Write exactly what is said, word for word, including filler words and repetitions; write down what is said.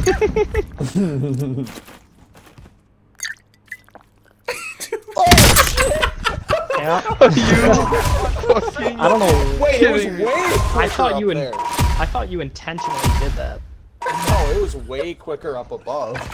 Yeah. You I don't know. Wait, it was way I quicker thought up you in, there. I thought you intentionally did that. No, it was way quicker up above.